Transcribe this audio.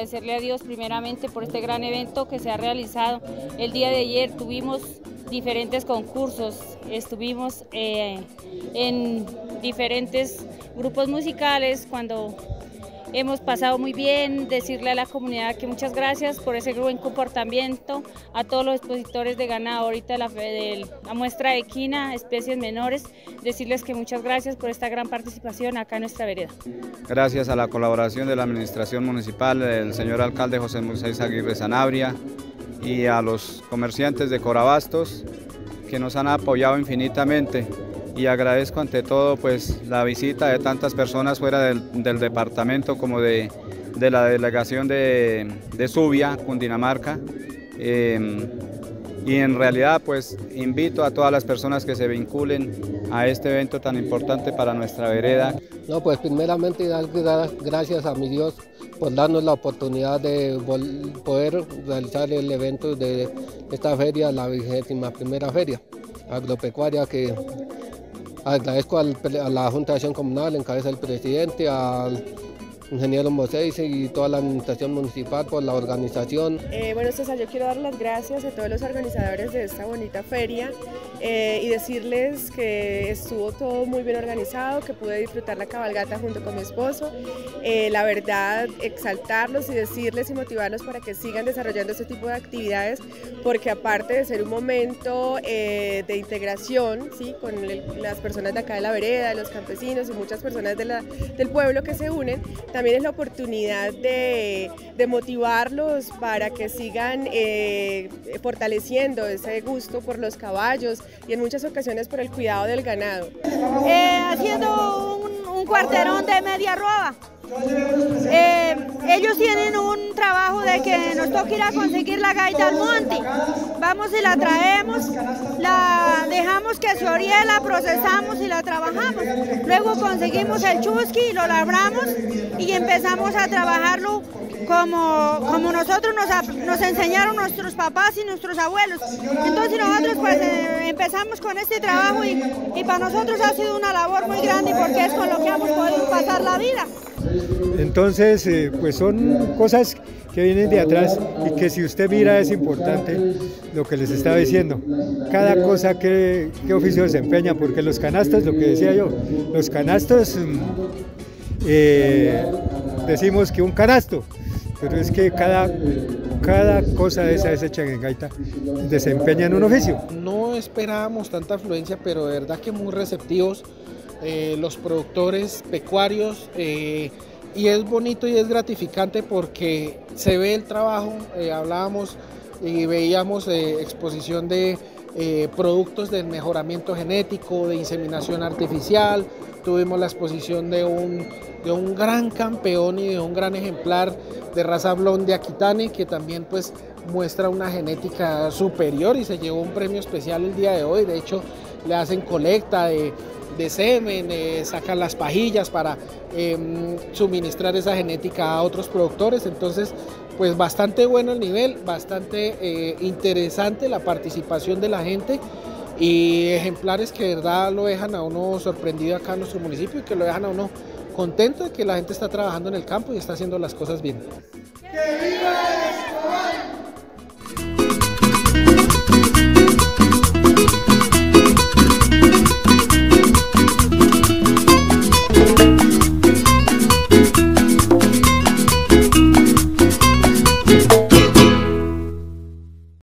agradecerle a Dios primeramente por este gran evento que se ha realizado. El día de ayer tuvimos diferentes concursos, estuvimos en diferentes grupos musicales cuando hemos pasado muy bien, decirle a la comunidad que muchas gracias por ese buen comportamiento, a todos los expositores de ganado ahorita de la muestra de equina, especies menores, decirles que muchas gracias por esta gran participación acá en nuestra vereda. Gracias a la colaboración de la administración municipal, del señor alcalde José Moisés Aguirre Sanabria y a los comerciantes de Corabastos que nos han apoyado infinitamente. Y agradezco ante todo pues la visita de tantas personas fuera del departamento como de la delegación de Subia, Cundinamarca. Y en realidad pues invito a todas las personas que se vinculen a este evento tan importante para nuestra vereda. No, pues primeramente dar gracias a mi Dios por darnos la oportunidad de poder realizar el evento de esta feria, la 21ª feria agropecuaria, que agradezco a la Junta de Acción Comunal, en cabeza del presidente, al ingeniero Mosés y toda la administración municipal por la organización. Bueno, César, yo quiero dar las gracias a todos los organizadores de esta bonita feria y decirles que estuvo todo muy bien organizado, que pude disfrutar la cabalgata junto con mi esposo. La verdad, exaltarlos y decirles y motivarlos para que sigan desarrollando este tipo de actividades, porque aparte de ser un momento de integración, ¿sí?, con las personas de acá de la vereda, los campesinos y muchas personas del pueblo que se unen, también es la oportunidad de motivarlos para que sigan fortaleciendo ese gusto por los caballos y en muchas ocasiones por el cuidado del ganado. Haciendo un cuarterón de media roba. Ellos tienen un trabajo de que nos toca ir a conseguir la gaita al monte. Vamos y la traemos, la dejamos que se oríe, la procesamos y la trabajamos. Luego conseguimos el chusqui, lo labramos y empezamos a trabajarlo como nosotros nos enseñaron nuestros papás y nuestros abuelos. Entonces nosotros pues empezamos con este trabajo y para nosotros ha sido una labor muy grande porque es con lo que hemos podido pasar la vida. Entonces, pues son cosas que vienen de atrás y que si usted mira es importante lo que les estaba diciendo. Cada cosa qué oficio desempeña, porque los canastos, lo que decía yo, los canastos, decimos que un canasto, pero es que cada cosa de esa hecha en gaita desempeña en un oficio. No esperábamos tanta afluencia, pero de verdad que muy receptivos. Los productores pecuarios y es bonito y es gratificante porque se ve el trabajo. Hablábamos y veíamos exposición de productos del mejoramiento genético, de inseminación artificial. Tuvimos la exposición de un gran campeón y de un gran ejemplar de raza blonde Aquitane, que también pues muestra una genética superior y se llevó un premio especial el día de hoy. De hecho, le hacen colecta de semen, sacan las pajillas para suministrar esa genética a otros productores. Entonces pues bastante bueno el nivel, bastante interesante la participación de la gente y ejemplares que de verdad lo dejan a uno sorprendido acá en nuestro municipio y que lo dejan a uno contento de que la gente está trabajando en el campo y está haciendo las cosas bien. ¡Que viva!